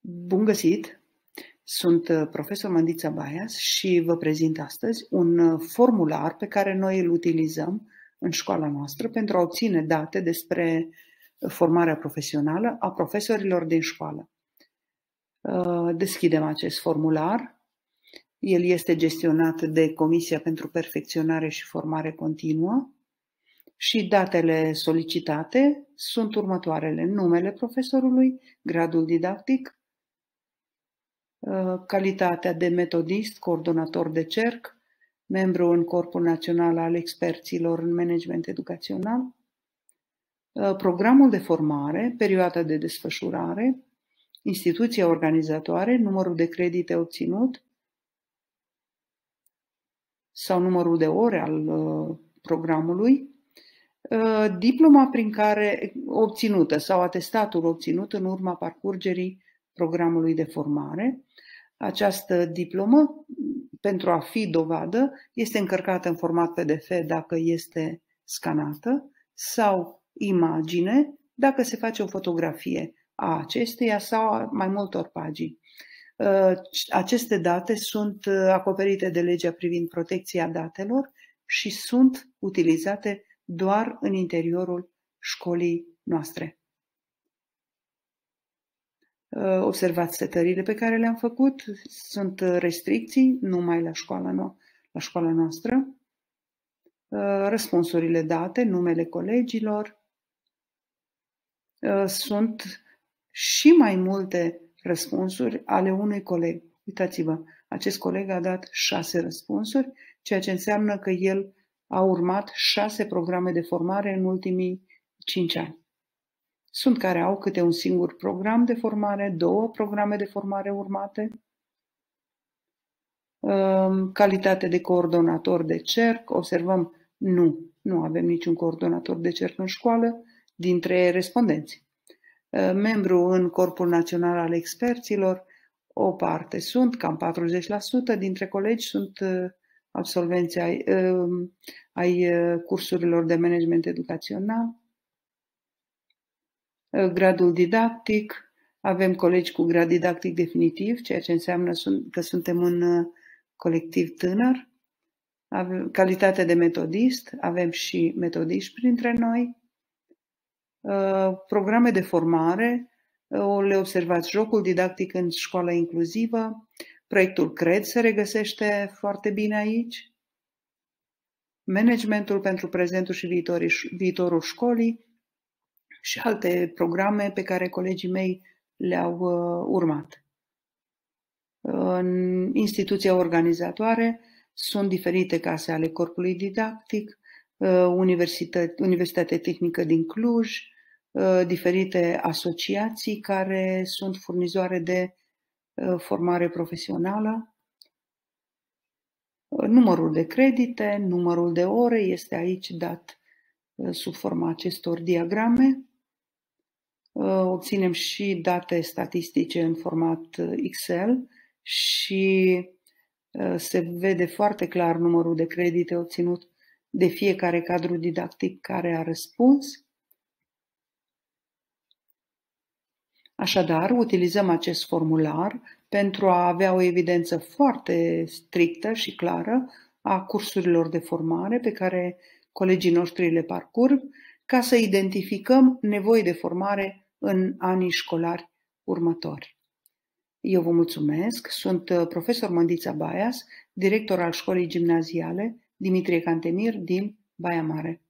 Bun găsit! Sunt profesor Mândița Baias și vă prezint astăzi un formular pe care noi îl utilizăm în școala noastră pentru a obține date despre formarea profesională a profesorilor din școală. Deschidem acest formular. El este gestionat de Comisia pentru Perfecționare și Formare Continuă și datele solicitate sunt următoarele: numele profesorului, gradul didactic, calitatea de metodist, coordonator de cerc, membru în Corpul Național al Experților în Management Educațional, programul de formare, perioada de desfășurare, instituția organizatoare, numărul de credite obținut sau numărul de ore al programului, diploma prin care obținută sau atestatul obținut în urma parcurgerii programului de formare. Această diplomă, pentru a fi dovadă, este încărcată în format PDF dacă este scanată sau imagine dacă se face o fotografie a acesteia sau a mai multor pagini. Aceste date sunt acoperite de legea privind protecția datelor și sunt utilizate doar în interiorul școlii noastre. Observați setările pe care le-am făcut. Sunt restricții numai la școala noastră. Răspunsurile date, numele colegilor. Sunt și mai multe răspunsuri ale unui coleg. Uitați-vă, acest coleg a dat 6 răspunsuri, ceea ce înseamnă că el a urmat 6 programe de formare în ultimii 5 ani. Sunt care au câte un singur program de formare, 2 programe de formare urmate. Calitate de coordonator de cerc. Observăm, nu avem niciun coordonator de cerc în școală dintre respondenți. Membru în Corpul Național al Experților, o parte sunt, cam 40% dintre colegi sunt absolvenți ai cursurilor de management educațional. Gradul didactic, avem colegi cu grad didactic definitiv, ceea ce înseamnă că suntem un colectiv tânăr. Avem calitate de metodist, avem și metodiști printre noi. Programe de formare, le observați: jocul didactic în școala inclusivă, proiectul CRED se regăsește foarte bine aici, managementul pentru prezentul și viitorul școlii și alte programe pe care colegii mei le-au urmat. În instituția organizatoare sunt diferite case ale corpului didactic, Universitatea Tehnică din Cluj, diferite asociații care sunt furnizoare de formare profesională. Numărul de credite, numărul de ore este aici dat sub forma acestor diagrame. Obținem și date statistice în format Excel și se vede foarte clar numărul de credite obținut de fiecare cadru didactic care a răspuns. Așadar, utilizăm acest formular pentru a avea o evidență foarte strictă și clară a cursurilor de formare pe care colegii noștri le parcurg, ca să identificăm nevoi de formare în anii școlari următori. Eu vă mulțumesc, sunt profesor Mândița Baias, director al școlii gimnaziale Dimitrie Cantemir din Baia Mare.